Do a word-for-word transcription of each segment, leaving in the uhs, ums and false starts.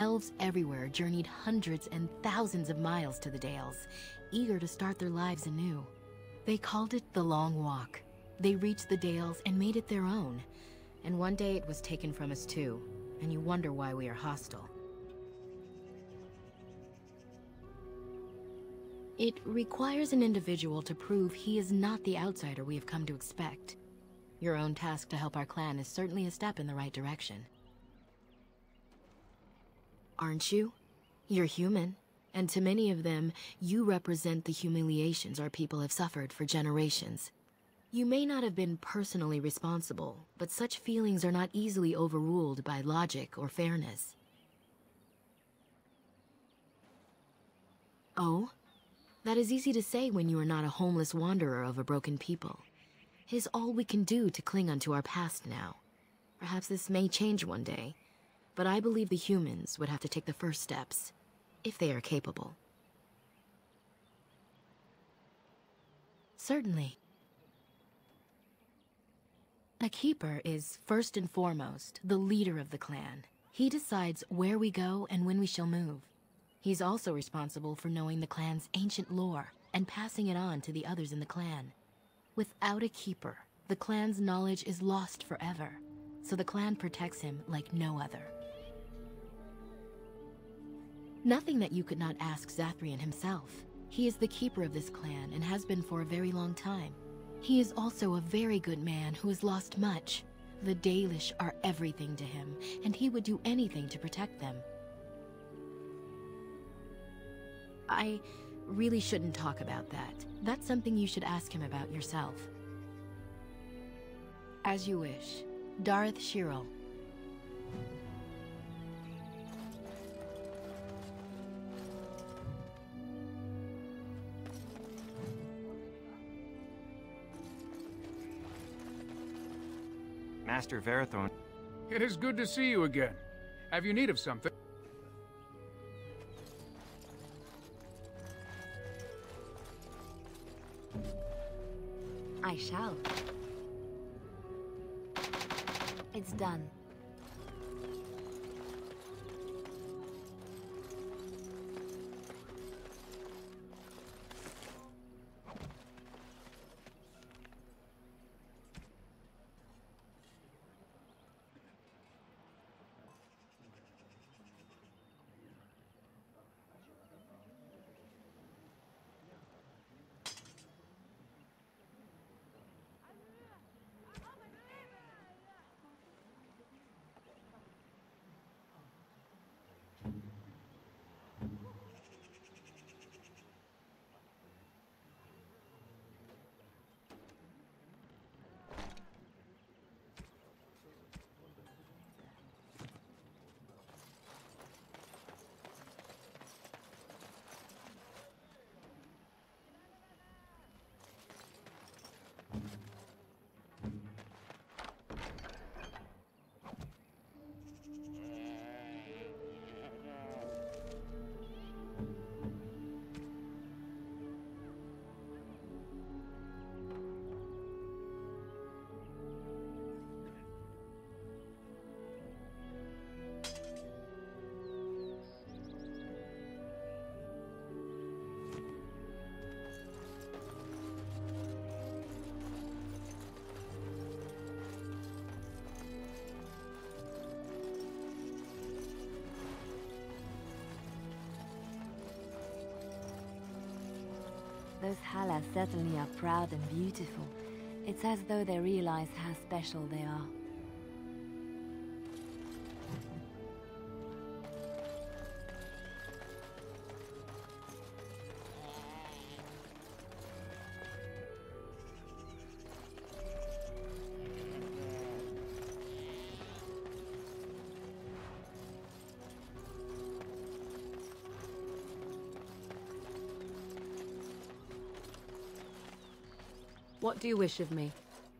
Elves everywhere journeyed hundreds and thousands of miles to the Dales, eager to start their lives anew. They called it the Long Walk. They reached the Dales and made it their own. And one day it was taken from us too, and you wonder why we are hostile. It requires an individual to prove he is not the outsider we have come to expect. Your own task to help our clan is certainly a step in the right direction. Aren't you? You're human, and to many of them, you represent the humiliations our people have suffered for generations. You may not have been personally responsible, but such feelings are not easily overruled by logic or fairness. Oh? That is easy to say when you are not a homeless wanderer of a broken people. It is all we can do to cling onto our past now. Perhaps this may change one day, but I believe the humans would have to take the first steps, if they are capable. Certainly. A keeper is, first and foremost, the leader of the clan. He decides where we go and when we shall move. He's also responsible for knowing the clan's ancient lore and passing it on to the others in the clan. Without a keeper, the clan's knowledge is lost forever, so the clan protects him like no other. Nothing that you could not ask Zathrian himself. He is the keeper of this clan and has been for a very long time. He is also a very good man who has lost much. The Dalish are everything to him, and he would do anything to protect them. I really shouldn't talk about that. That's something you should ask him about yourself. As you wish. Darth Shirel. Master Verathorn. It is good to see you again. Have you need of something? I shall. It's done. Those Hala certainly are proud and beautiful. It's as though they realize how special they are. What do you wish of me?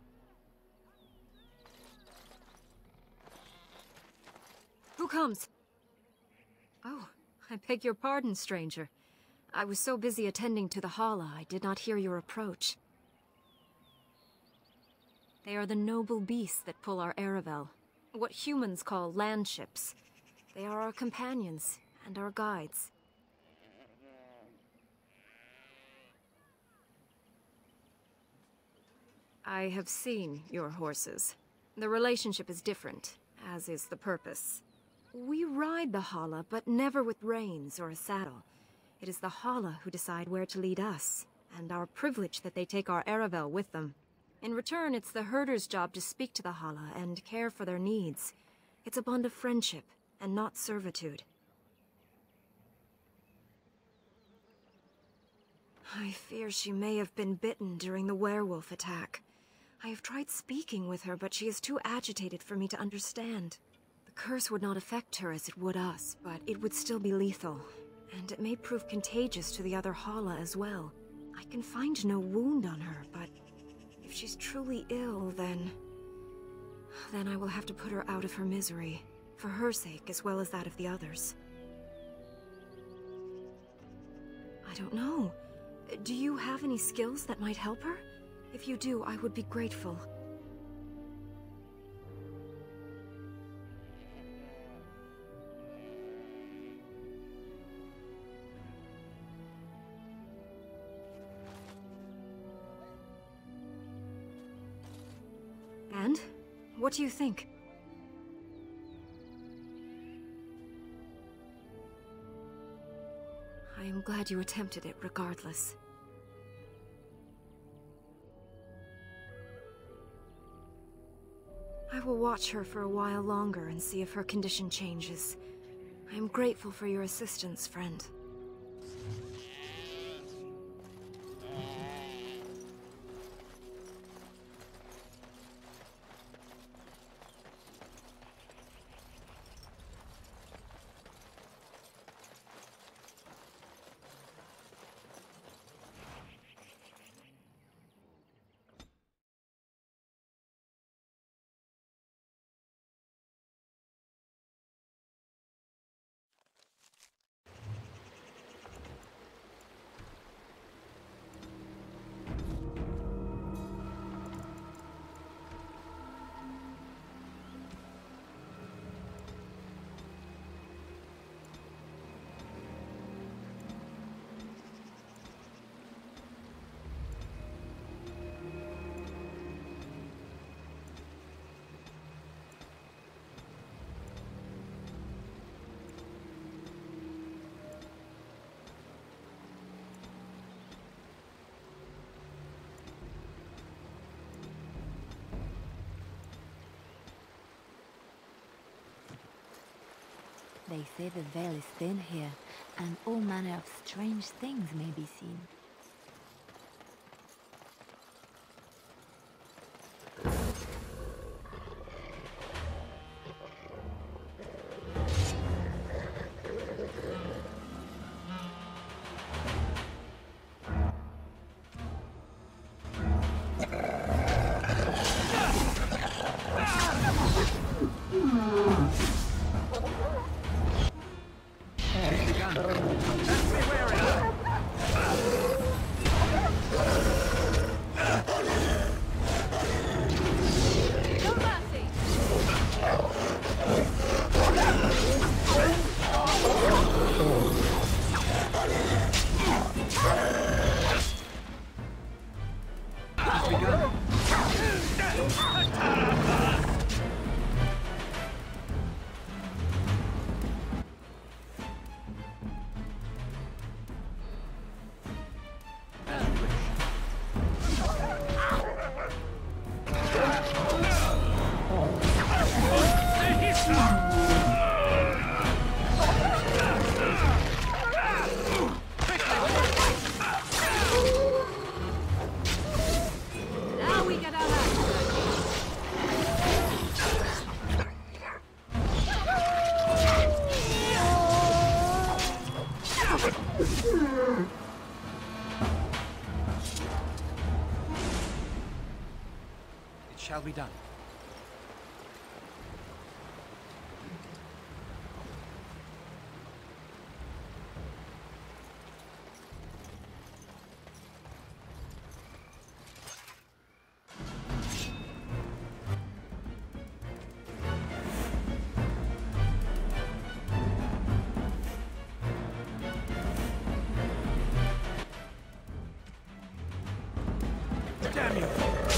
Who comes? Oh, I beg your pardon, stranger. I was so busy attending to the Hala, I did not hear your approach. They are the noble beasts that pull our Aravel, what humans call land ships. They are our companions and our guides. I have seen your horses. The relationship is different, as is the purpose. We ride the Hala, but never with reins or a saddle. It is the Hala who decide where to lead us, and our privilege that they take our Aravel with them. In return, it's the herder's job to speak to the Hala and care for their needs. It's a bond of friendship, and not servitude. I fear she may have been bitten during the werewolf attack. I have tried speaking with her, but she is too agitated for me to understand. The curse would not affect her as it would us, but it would still be lethal. And it may prove contagious to the other Hala as well. I can find no wound on her, but if she's truly ill, then... Then I will have to put her out of her misery. For her sake, as well as that of the others. I don't know. Do you have any skills that might help her? If you do, I would be grateful. And? What do you think? I am glad you attempted it regardless. I will watch her for a while longer and see if her condition changes. I am grateful for your assistance, friend. They say the veil is thin here, and all manner of strange things may be seen. Shall be done. Damn you!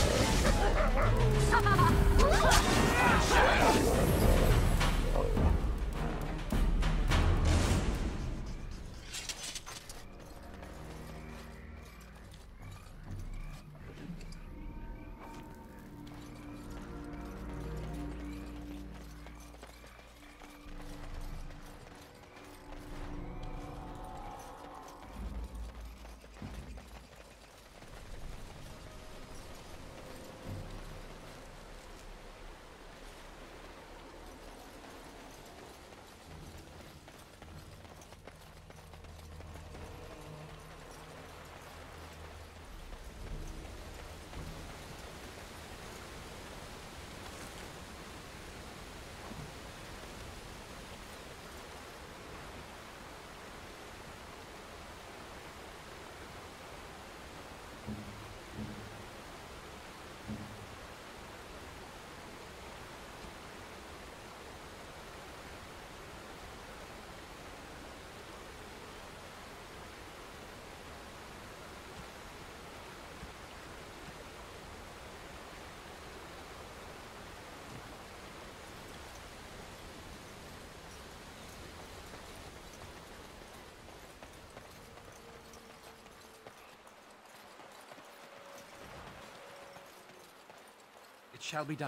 It shall be done.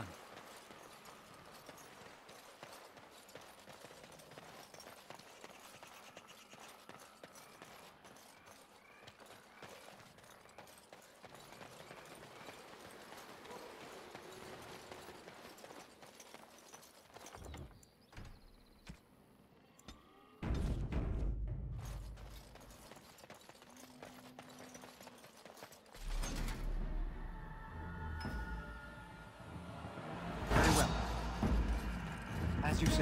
As you say.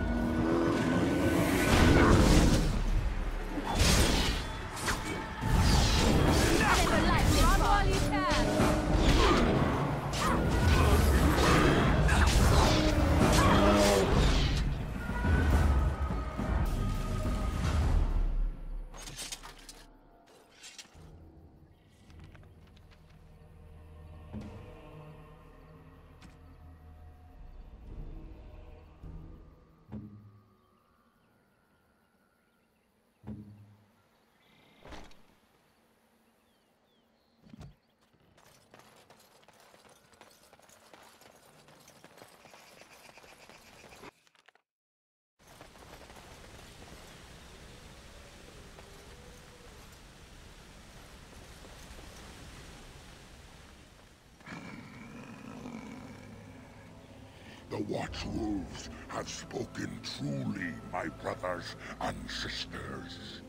The Watchwolves have spoken truly, my brothers and sisters.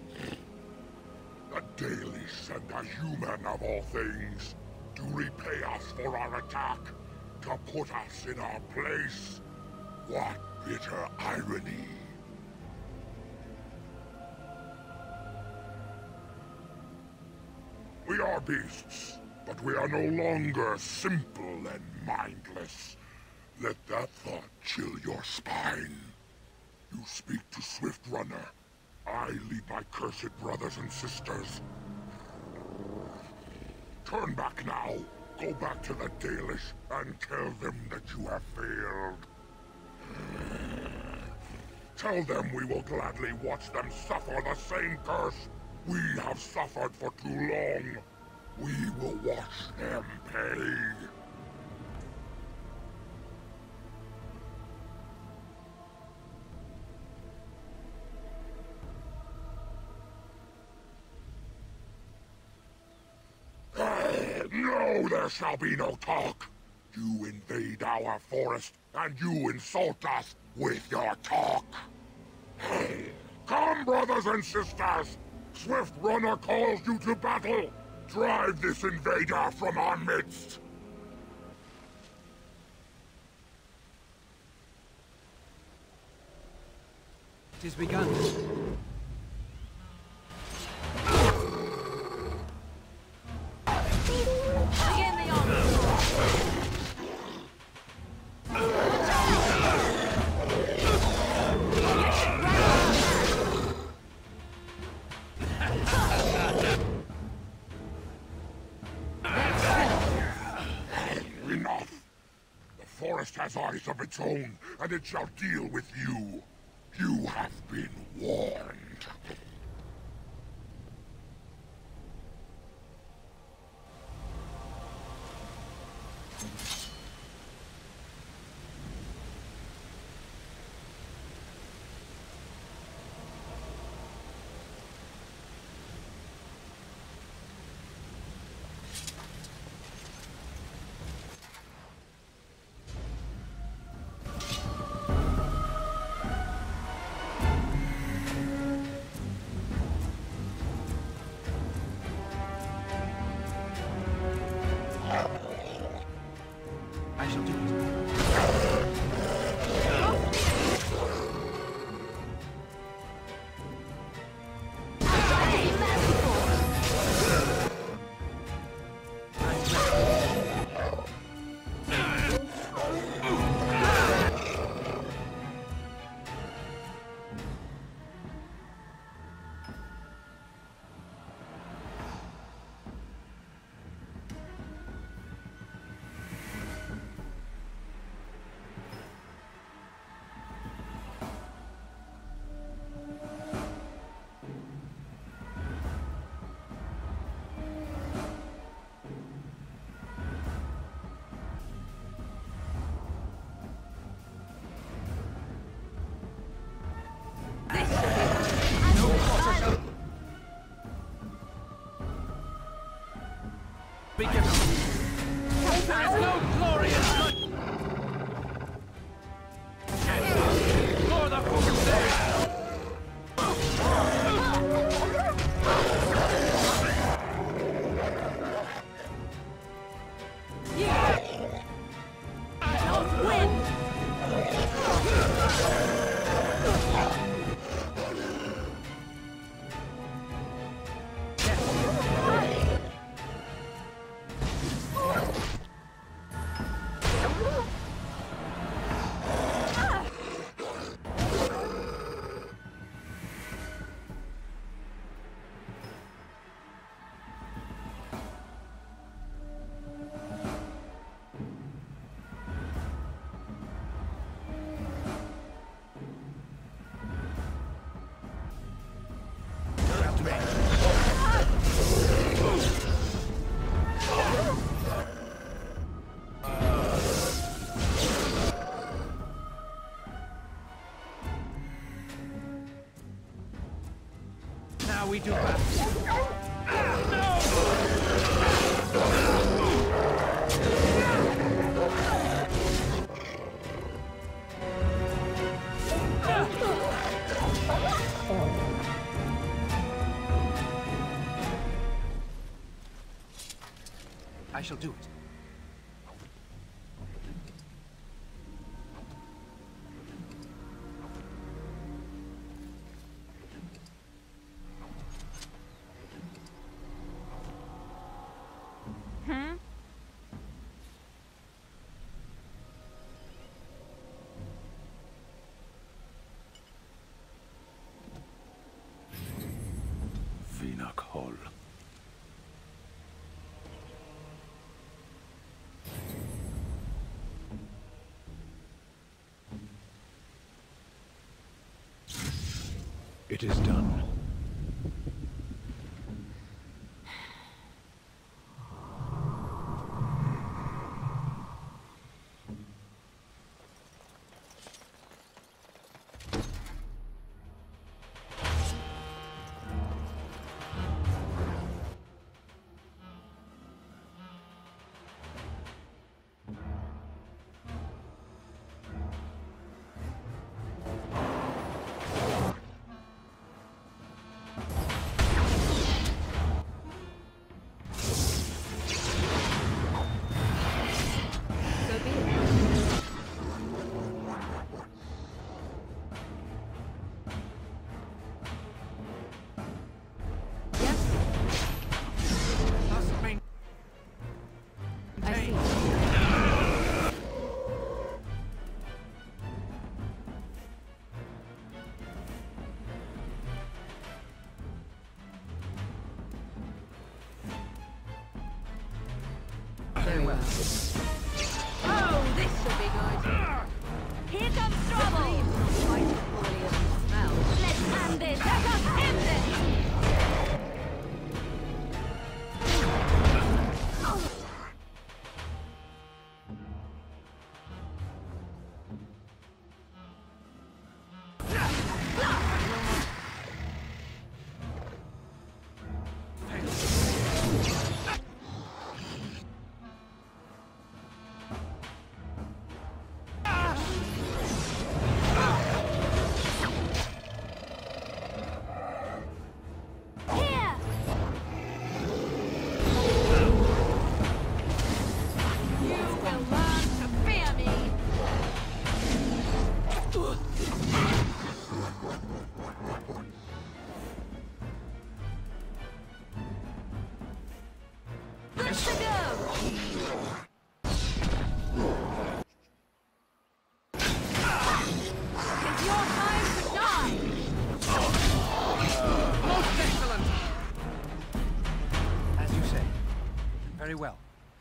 The Dalish and the human of all things do repay us for our attack, to put us in our place. What bitter irony. We are beasts, but we are no longer simple and mindless. Let that thought chill your spine. You speak to Swift Runner. I lead my cursed brothers and sisters. Turn back now. Go back to the Dalish and tell them that you have failed. Tell them we will gladly watch them suffer the same curse we have suffered for too long. We will watch them pay. No, there shall be no talk. You invade our forest, and you insult us with your talk. Come, brothers and sisters! Swift Runner calls you to battle! Drive this invader from our midst! It is begun. Let's go. forest has eyes of its own, and it shall deal with you. You have been warned. I shall do it. Be careful. There is no glorious good. For the food we do that. I shall do it. It is done. Very well. Oh, this should be good. Here comes trouble! Let's end this! Let us end this! Very well.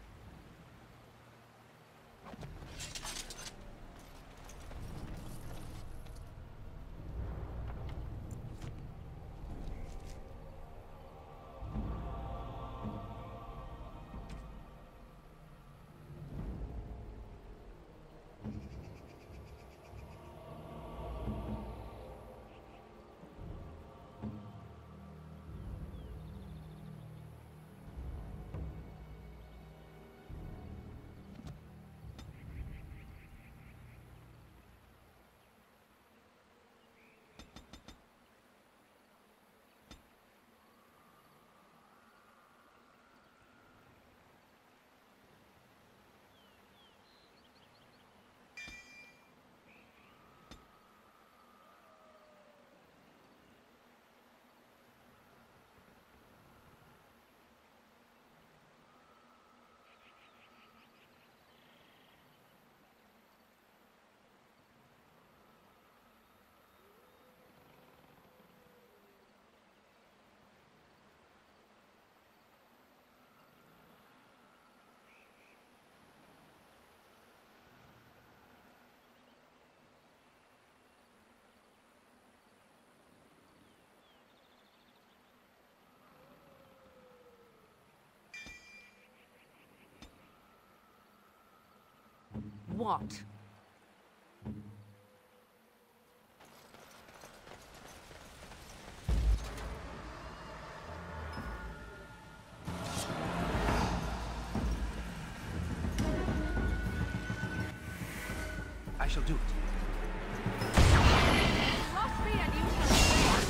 What? I shall do it. Lost me and you shall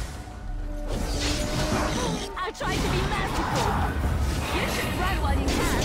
pay. I'll try to be merciful. You should run while you can.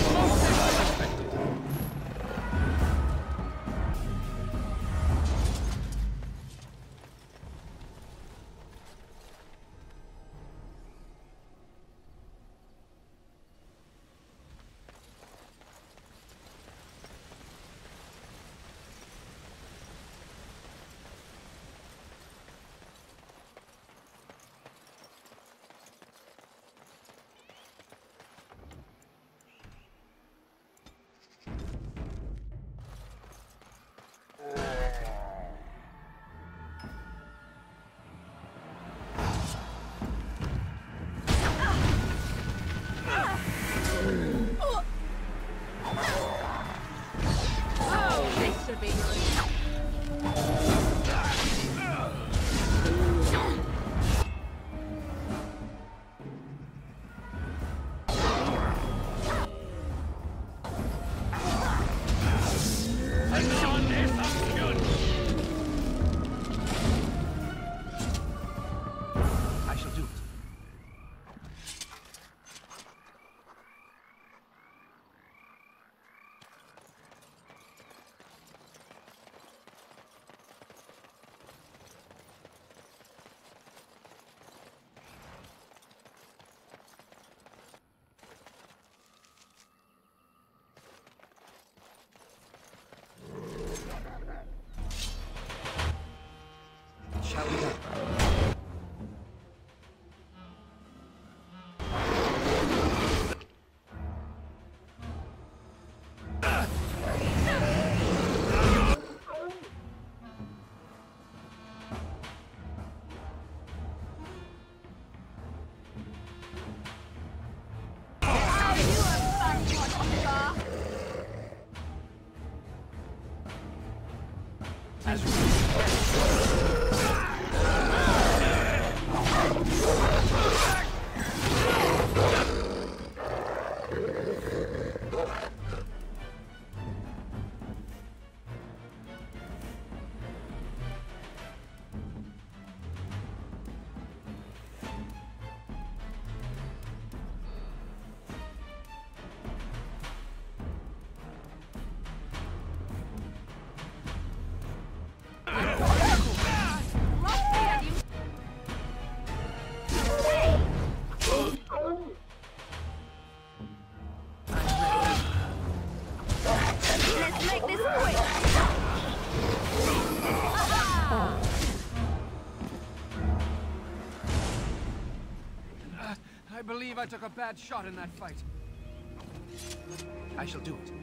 I believe I took a bad shot in that fight. I shall do it.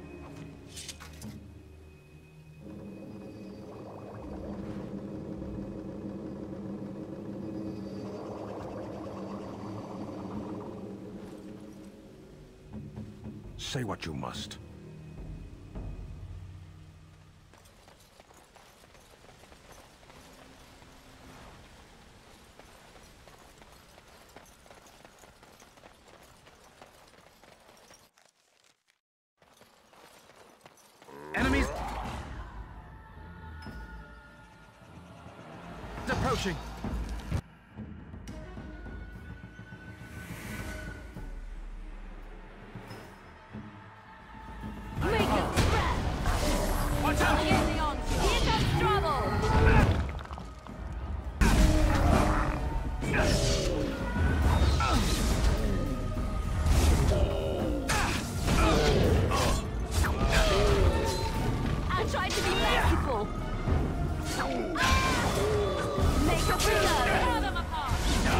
Say what you must. Enemies approaching. Make a spread! Watch out! Getting on! Here comes trouble! I tried to be merciful. Make a winner! Tear them apart!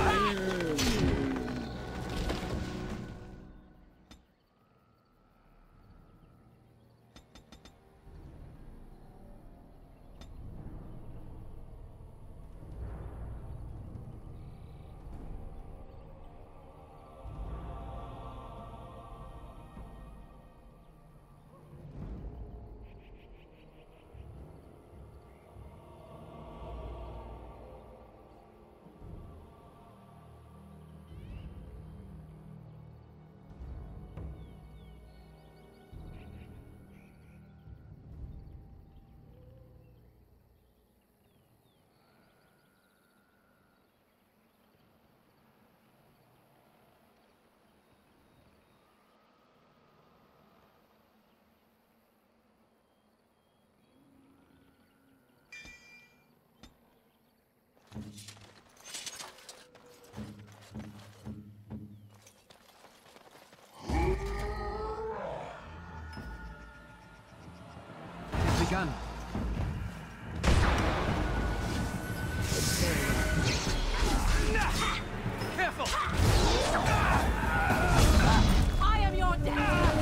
Begun. Careful! I am your death!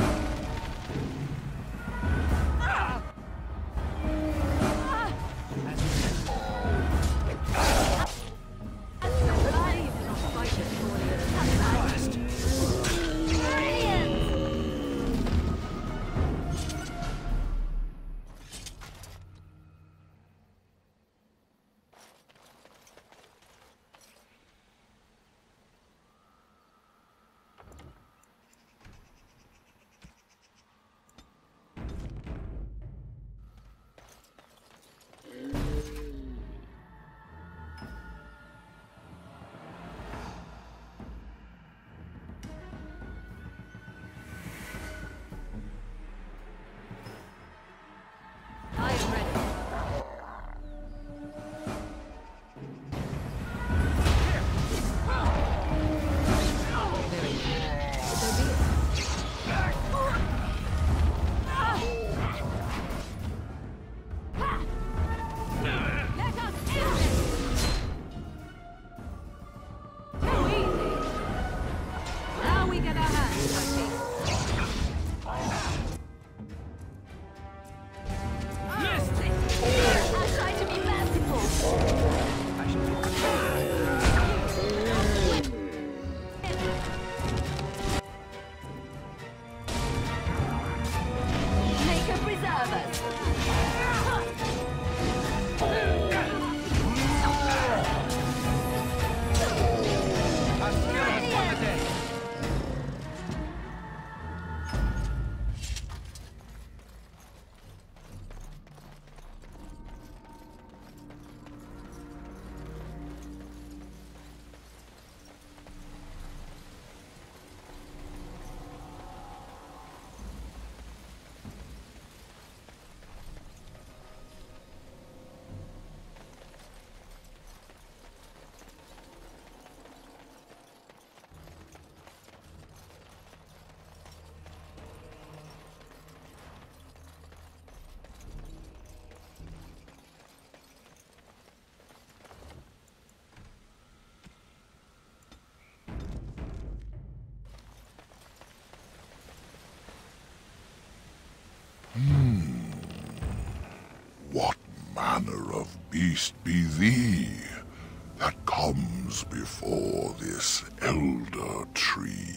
least be thee that comes before this elder tree.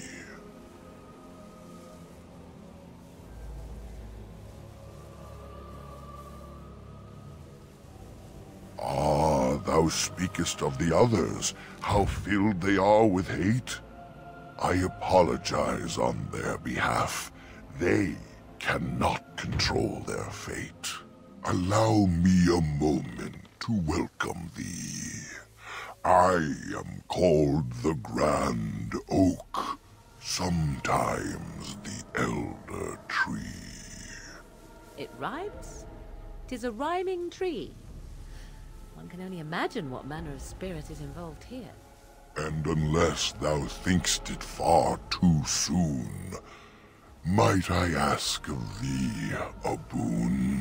Ah, thou speakest of the others, how filled they are with hate. I apologize on their behalf. They cannot control their fate. Allow me a moment to welcome thee. I am called the Grand Oak, sometimes the Elder Tree. It rhymes? 'Tis a rhyming tree. One can only imagine what manner of spirit is involved here. And unless thou think'st it far too soon, might I ask of thee a boon?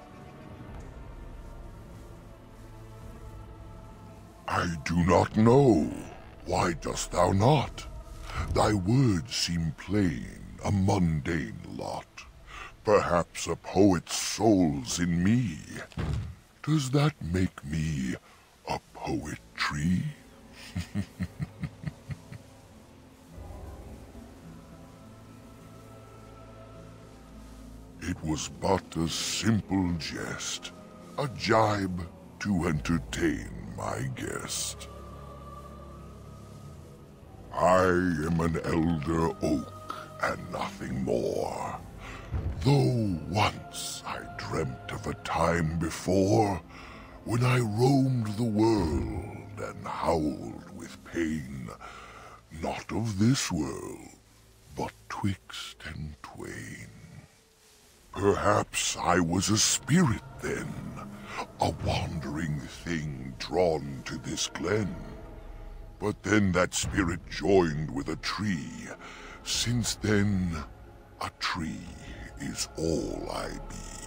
I do not know. Why dost thou not? Thy words seem plain, a mundane lot. Perhaps a poet's soul's in me. Does that make me a poetry? It was but a simple jest, a jibe to entertain my guest. I am an elder oak and nothing more, though once I dreamt of a time before when I roamed the world and howled with pain, not of this world, but twixt and twain. Perhaps I was a spirit then, a wandering thing drawn to this glen. But then that spirit joined with a tree. Since then, a tree is all I be.